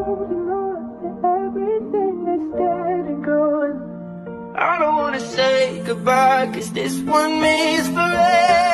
holding on to everything that's dead and gone. I don't wanna say goodbye, 'cause this one means forever.